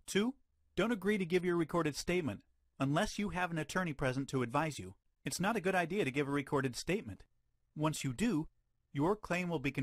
2. Don't agree to give your recorded statement unless you have an attorney present to advise you. It's not a good idea to give a recorded statement. Once you do, your claim will be